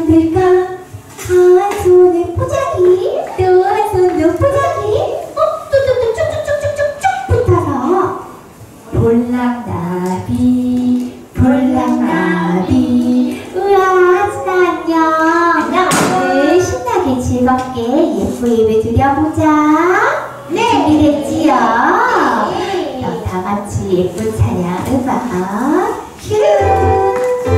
만들까? 한 손에 포자기, 또 한 손도 포자기, 또 쭉쭉쭉쭉쭉쭉 붙어서 볼락나비, 볼락나비. 우와, 하진아 안녕. 오늘 신나게 즐겁게 예쁜 예배 드려보자. 네. 준비됐지요? 그럼 다 같이 예쁜 찬양 음악 큐.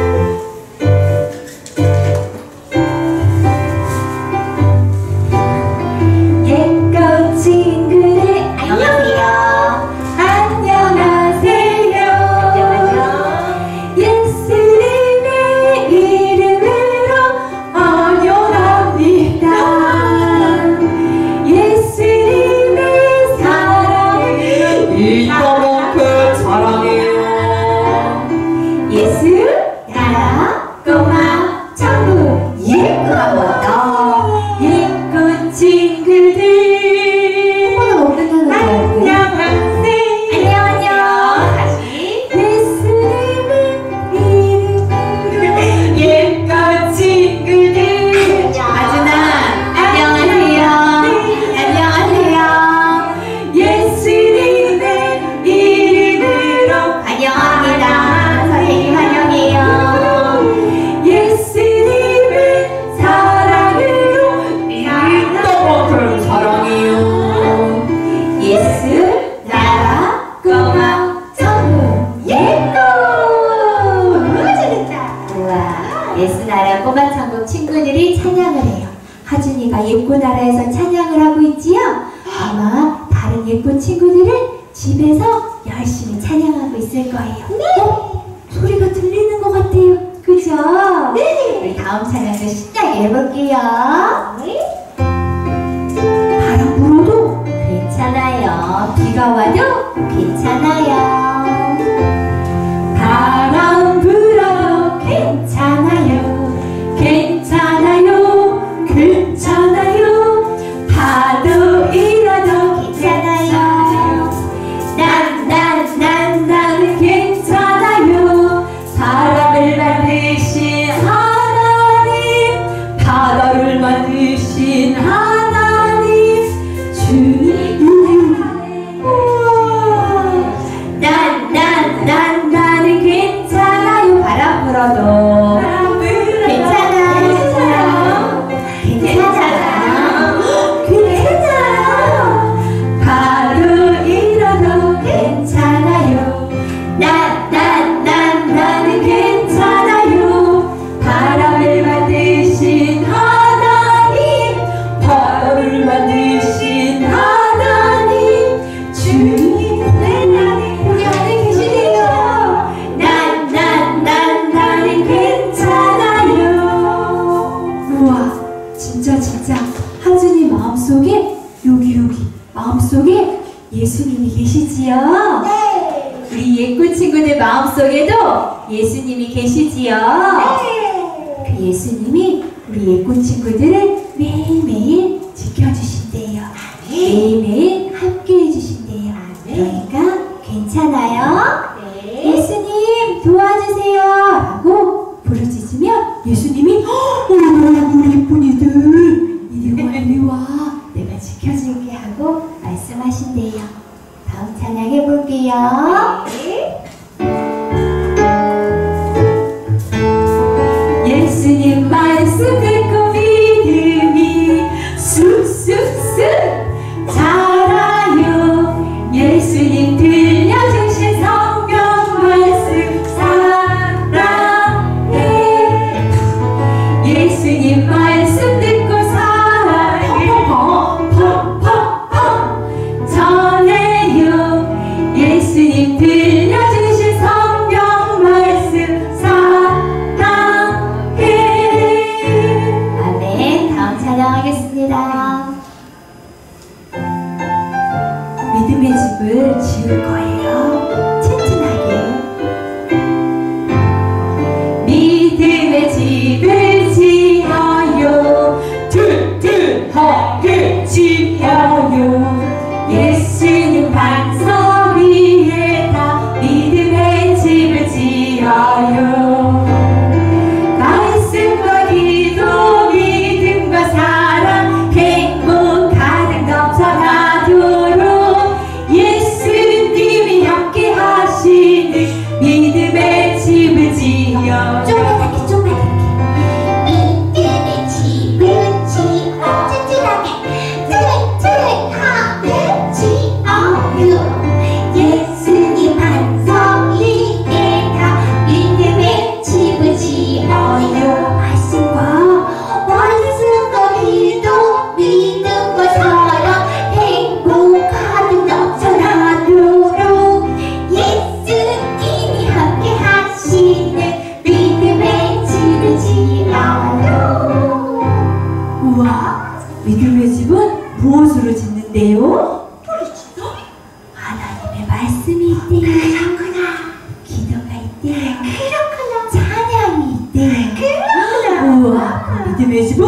하준이가 예쁜 나라에서 찬양을 하고 있지요? 아마 다른 예쁜 친구들은 집에서 열심히 찬양하고 있을 거예요. 네. 소리가 들리는 것 같아요. 그죠? 네. 우리 다음 찬양도 신나게 해볼게요. 네. 바람 불어도 괜찮아요. 비가 와도 괜찮아요. 바람 불어도 괜찮아요. 괜찮아요. 괜찮아요. 파도 일어도 괜찮아요. 나는 괜찮아요. 사람을 만드신 하나님, 바다를 만드신 하나님, 주님. 나는 괜찮아요. 바람 불어도 마음속에 예수님이 계시지요? 네. 우리 예쁜 친구들 마음속에도 예수님이 계시지요? 네. 그 예수님이 우리 예쁜 친구들을 매일매일 지켜주신대요. 네. 매일매일 함께 해주신대요. 네. 그러니까 괜찮아요? 네. 예수님 도와주세요 라고 부르짖으면 예수님이 우리 예쁜이들 이리 와 내가 지켜줄게 하고 말씀하신대요. 다음 찬양 해볼게요. 네. 예수님 말씀 듣고 믿음이 쑥쑥쑥 자라요. 예수님 들려주신 성경 말씀 사랑해. 예수님 말씀 듣고 예수님 들려주신 성경 말씀 사랑해. 아멘. 다음 찬양하겠습니다. 믿음의 집을 지을 거예요. 튼튼하게. 믿음의 집을 지어요. 우와, 믿음의 집은 무엇으로 짓는데요? 하나님의 말씀이 있대요. 그렇구나. 기도가 있대요. 그렇구나. 찬양이 있대요. 그렇구나. 우와, 믿음의 집은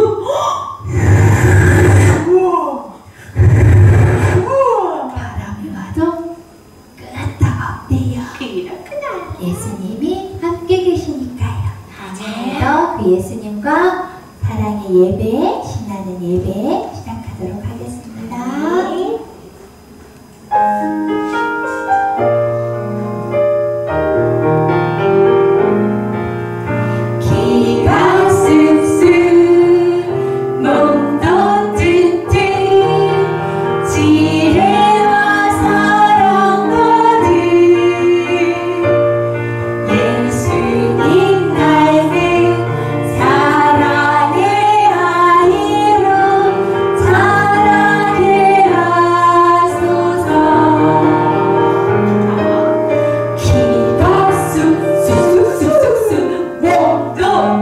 바람이 와도 끄떡 없대요. 그렇구나. 예수님이 함께 계시니까요. 오늘도 그 예수님과 사랑의 예배, 신나는 예배 시작하도록 하겠습니다. 기가 쓱쓱 몸도 튼튼 지혜와 사랑 가득 예수님 닮은 사랑의 아이로 자라게 하소서. 기가 쑥쑥쑥쑥쑥 몸도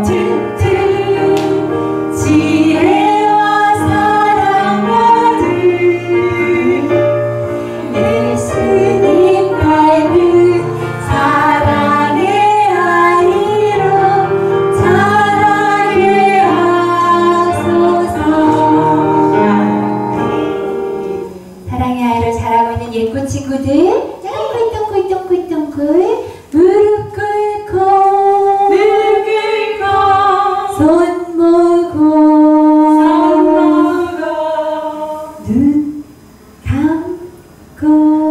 튼튼 지혜와 사랑 가득 예수님 닮은 사랑의 아이로 자라게 하소서. 사랑의 아이로 자라고 있는 예쁜 친구들, 똥글똥글똥글똥글 무릎 꿇고 손 모으고 눈 감고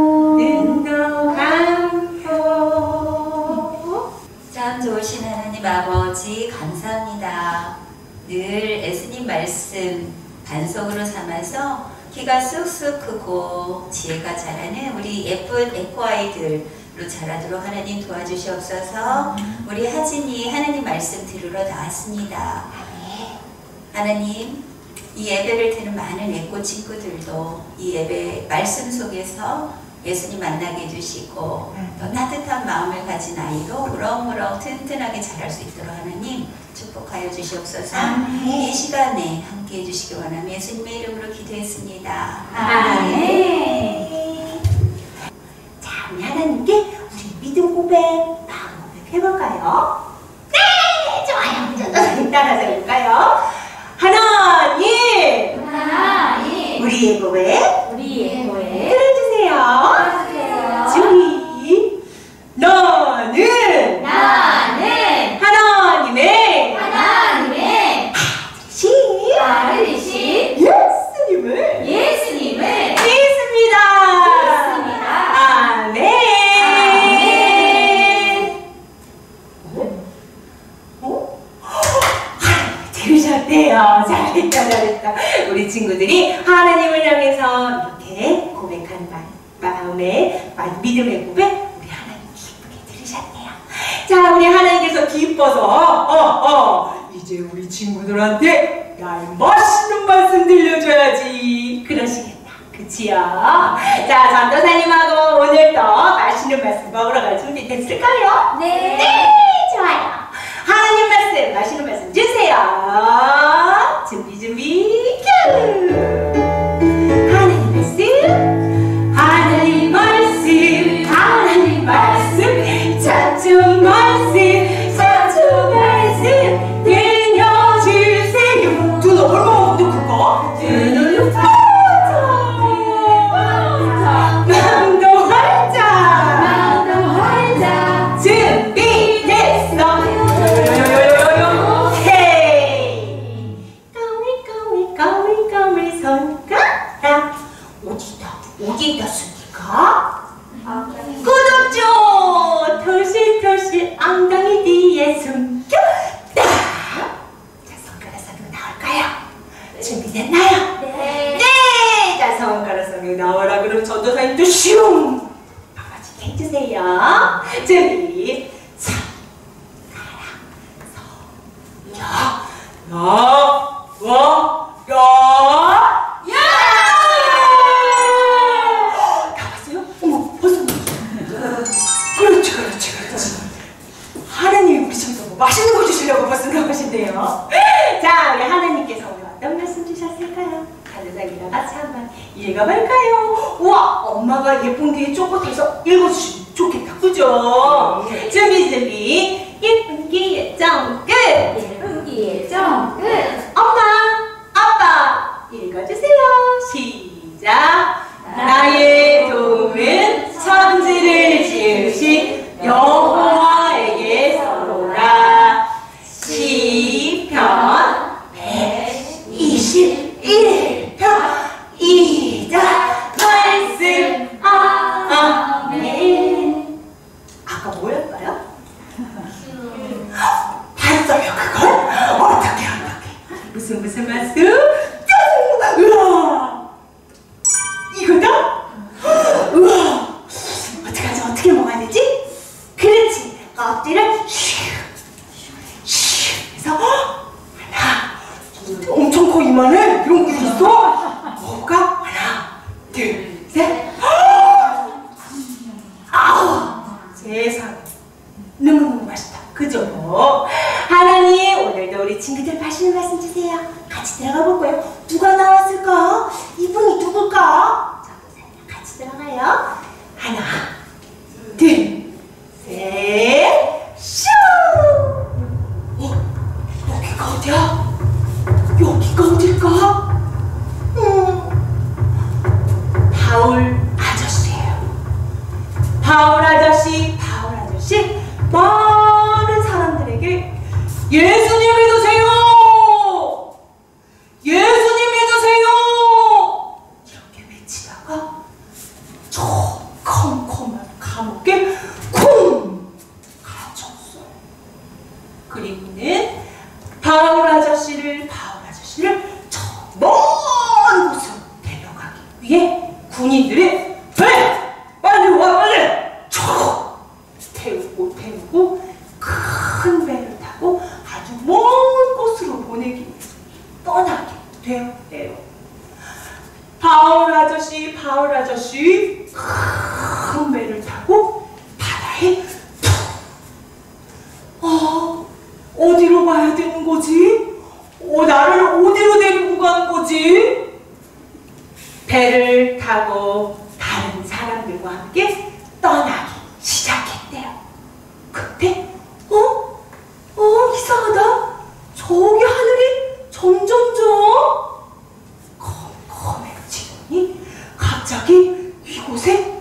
참 좋으신 하나님 아버지 감사합니다. 늘 예수님 말씀 반석으로 삼아서 키가 쑥쑥 크고 지혜가 자라는 우리 예쁜 에코아이들로 자라도록 하나님 도와주시옵소서. 우리 하진이 하나님 말씀 들으러 나왔습니다. 하나님, 이 예배를 드는 많은 에코 친구들도 이 예배 말씀 속에서 예수님 만나게 해주시고 더 따뜻한 마음을 가진 아이로 무럭무럭 튼튼하게 자랄 수 있도록 하나님 축복하여 주시옵소서. 이 시간에 함께 해주시기 원하며 예수님의 이름으로 기도했습니다. 아멘. 자, 우리 하나님께 우리 믿음 고백, 마음 고백 해볼까요? 네, 좋아요. 저도 따라서 해볼까요? 하나님, 우리의 고백 들어주세요. 준비. 너는 하나님의 아들이신 예수님을 믿습니다. 아멘. 들으셨대요. 잘했다. 우리 친구들이 하나님을 향해서 이렇게 고백하는 마음에 믿음의 고백, 우리 하나님 기쁘게 들으셨네요. 자, 우리 하나님께서 기뻐서 이제 우리 친구들한테 나의 맛있는 말씀 들려줘야지 그러시겠다. 그치요? 자, 전도사님하고 오늘도 맛있는 말씀 먹으러 갈 준비 됐을까요? 네. 좋아요. 하나님 말씀, 맛있는 말씀 주세요. 준비 큐. 하나님 말씀 찬송 말씀 들려주세요. 두 눈 얼마 없는 그거? 두 눈 마음도 활짝 준비됐어. 까물까물 손가락 어디다 쓰니까? 구독 좀 털실털실 엉덩이 뒤에 숨겨. 자, 손가락 성경 나올까요? 준비됐나요? 네. 자, 손가락 성경 나오라 그러면 전도사님도 슝 바꿔지게 해주세요. 준비. 나왔어요? 어머, 벌써 그렇지. 하나님이 우리 집에서 뭐 맛있는 거 주시려고 벌써 나오신대요. 자, 우리 하나님께서 오늘 어떤 말씀 주셨을까요? 가족들이랑 같이 한번 읽어볼까요? 우와, 엄마가 예쁜 귀에 쫑긋해서 읽어주시면 좋겠다, 그죠? 준비 예쁜 귀에 쫑긋. 예쁜 귀에 쫑긋. 엄마, 아빠 읽어주세요. 시작. 나의 도움은 천지를 지으신 여호와에게 서로라. 시편 121편 2절 말씀. 아멘. 아까 뭐였어요? 봤어요 그걸? 어떻게 무슨 말씀? 짠! 우와! 이거다? 우와! 어떡하지? 어떻게 먹어야 되지? 그렇지! 껍질을 슉 해서 하나, 엄청 커 이만해! 이런 게 있어? 먹어볼까? 하나, 둘, 셋! 아우! 세상에! 너무너무 맛있다. 그죠? 하나님, 오늘도 우리 친구들 맛있는 말씀 주세요. 같이 들어가 볼 거예요. 누가 나왔을까? 이분이 누굴까? 저도 같이 들어가요. 하나, 둘, 셋, 슈! 여기가 어디야? 여기가 어딜까? 바울 아저씨예요. 바울 아저씨. 많은 사람들에게 예수님 믿으세요! 예수님 믿으세요! 이렇게 외치다가 저 컴컴한 감옥에 쿵! 갇혔어요. 그리고는 바울 아저씨를 저 먼 곳으로 데려가기 위해 군인들이 빨리 와 빨리! 태우고 큰 배를 타고 아주 먼 곳으로 보내기 위해서 떠나게 되었대요. 바울 아저씨 큰 배를 타고 바다에 어디로 가야 되는 거지? 나를 어디로 데리고 가는 거지? 배를 타고 다른 사람들과 함께 떠나기 시작했대요. 그때 이상하다. 저기 하늘이 점점점 컴컴해지더니 갑자기 이곳에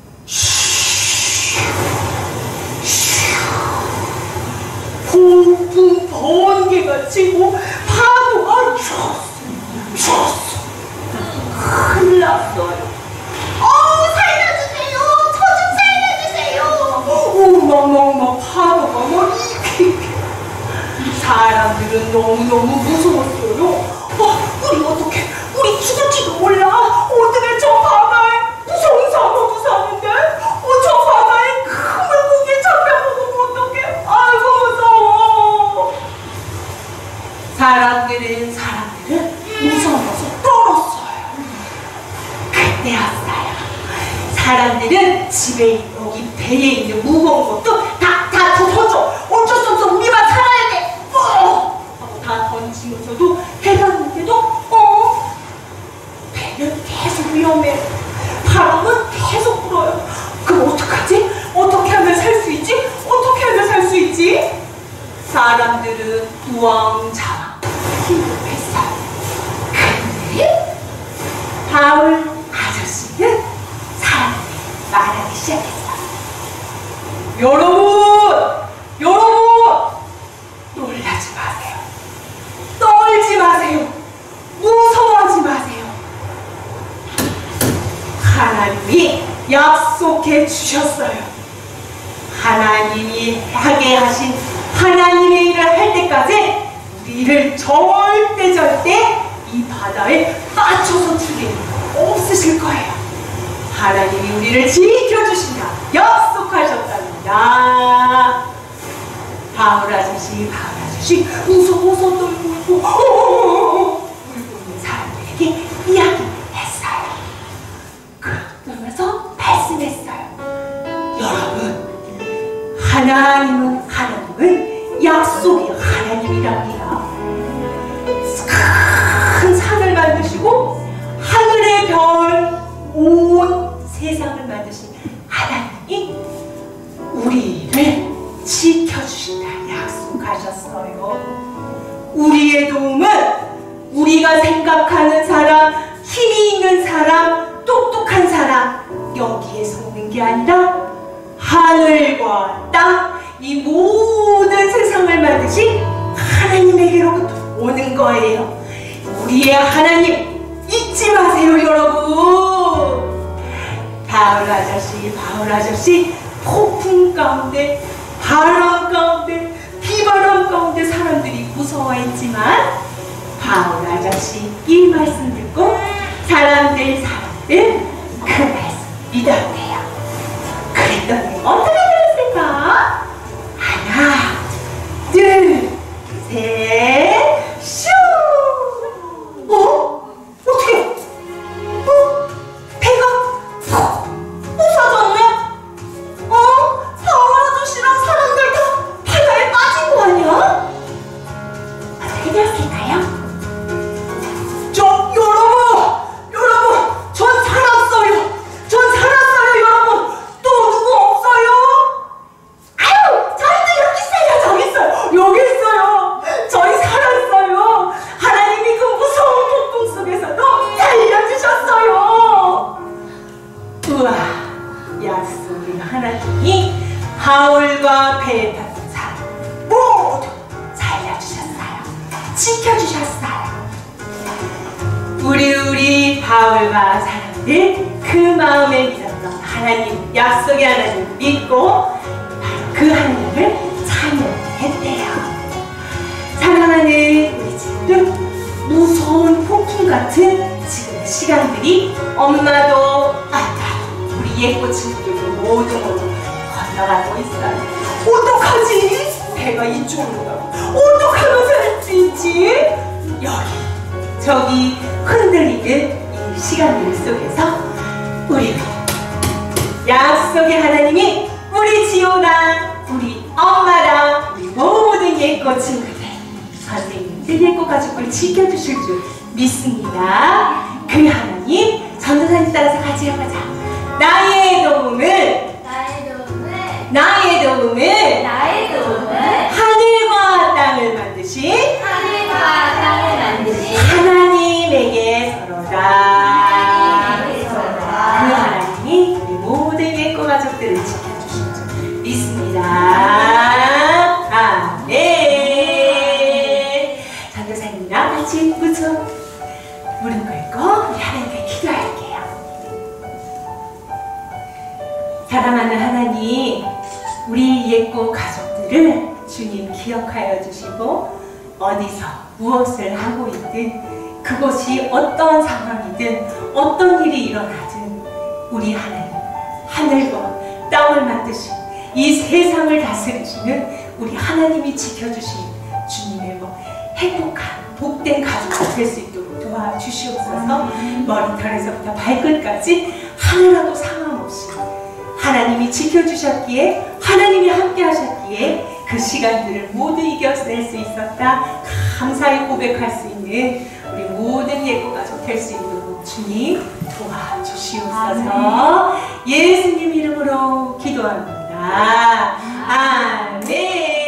붕붕 번개가 치고 파도가 큰일 났어요. 살려주세요. 저 좀 살려주세요. 막 파도가 막 이렇게. 사람들은 너무너무 무서웠어요. 우리 어떡해. 우리 죽을지도 몰라. 어떻게 저 바다에 무서운 사고도 사는데 저 바다에 큰 물고기 잡혀먹으면 어떡해. 아이고 무서워. 사람들은 무서워서 떨었어요. 그때였어요. 사람들은 집에 여기 배에 있는 무거운 것도 다 던져. 어쩔 수 없어. 우리만 살아야 돼. 하고 다 던지면서도 해봤는데도 배는 계속 위험해. 바람은 계속 불어요. 그럼 어떡하지? 어떻게 하면 살 수 있지? 사람들은 우왕좌왕 힘들었어요. 근데 바울 아저씨는 사람들이 말하기 시작했어요. 여러분! 놀라지 마세요. 떨지 마세요. 무서워하지 마세요. 하나님이 약속해 주셨어요. 하나님이 하게 하신 하나님의 일을 할 때까지 우리를 절대 이 바다에 빠져서 죽일 일 없으실 거예요. 하나님이 우리를 지켜주신다 약속하셨답니다. 바울 아저씨 무서워서 떨고 있고 울고 있는 사람들에게 이야기했어요. 그러면서 말씀했어요. 여러분, 하나님은 약속의 하나님이랍니다. 우리가 생각하는 사람, 힘이 있는 사람, 똑똑한 사람 여기에 속는 게 아니라 하늘과 땅, 이 모든 세상을 만드신 하나님에게로부터 오는 거예요. 우리의 하나님 잊지 마세요, 여러분. 바울 아저씨 폭풍 가운데, 바람 가운데, 비바람 가운데 사람들이 무서워했지만 바울 아저씨 이 말씀 듣고 사람들 그 말씀 믿었대요. 그랬더니 어떻게 되었을까? 하나, 둘, 셋, 슈! 어떻게? 배가 부서졌네? 바울 아저씨랑 사람들 다 바다에 빠진 거 아니야? 어떻게 되었을까요? 여러분, 전 살았어요, 여러분. 또 누구 없어요? 아유, 저희도 여기 있어요. 저희 살았어요. 하나님이 그 무서운 폭풍 속에서도 살려주셨어요. 우와, 약속의 하나님이 바울과 배에 탔던 사람 모두 살려주셨어요. 지켜주셨어요. 우리 바울과 사람들 그 마음에 믿었던 하나님, 약속의 하나님 믿고 바로 그 하나님을 찬양했대요. 사랑하는 우리 친구들, 무서운 폭풍 같은 지금 시간들이 엄마도 아빠도 우리 예쁜 친구들도 모두 건너가고 있어요. 어떡하지? 배가 이쪽으로 가고 어떡하면 살 수 있지? 여기 저기 흔들리는 이 시간들 속에서 우리는 약속의 하나님이 우리 지호랑 우리 엄마랑 우리 모든 예꽃 친구들, 선생님들, 예꽃 가족들 지켜주실 줄 믿습니다. 그 하나님, 전도사님 따라서 같이 해보자. 나의 도움은 하늘과 땅을 만드신 하나님에게서로다. 그 하나님이 우리 모든 예꽃 가족들을 지켜주실 줄 믿습니다. 아멘. 전도사님이랑 같이 무릎 꿇고 우리 하나님께 기도할게요. 사랑하는 하나님, 우리 예꽃 가족들을 주님 기억하여 주시고 어디서 무엇을 하고 있든 그것이 어떤 상황이든 어떤 일이 일어나든 우리 하나님, 하늘과 땅을 만드신 이 세상을 다스리시는 우리 하나님이 지켜주신 주님의 행복한 복된 가족이 될 수 있도록 도와주시옵소서. 머리털에서부터 발끝까지 하나라도 상관없이 하나님이 지켜주셨기에, 하나님이 함께 하셨기에 그 시간들을 모두 이겨낼 수 있었다 감사히 고백할 수 있는 우리 모든 예꽃 가족 될 수 있도록 주님 도와주시옵소서. 예수님 이름으로 기도합니다. 아멘.